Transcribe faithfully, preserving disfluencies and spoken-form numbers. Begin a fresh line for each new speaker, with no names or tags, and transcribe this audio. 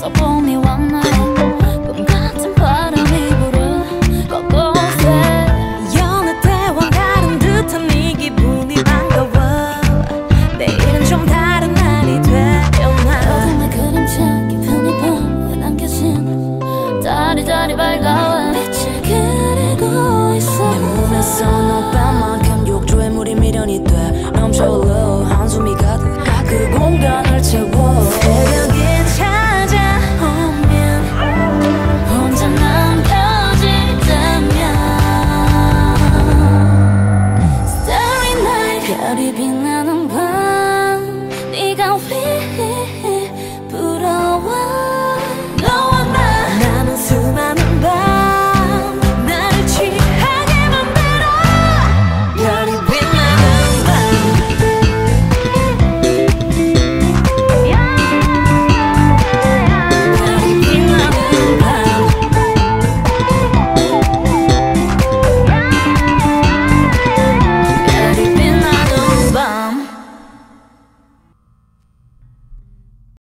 봄이 왔네. 꿈 같은 바람이 불어 곳곳에.
여느 때와 다른 듯한 네 기분이 반가워. 내일은 좀 다른 날이 되려나.
어둠의 그림책 깊은 이 밤에 남겨진 다리다리 밝아와 빛을 그리고 있어.
내 몸에서 너만큼 욕조에 물이 미련이 돼 넘쳐 흘러 한숨이 가득 그 공간을 채워. 새벽이 찾아오면
혼자 남겨질 때면 Starry night 별이 빛나는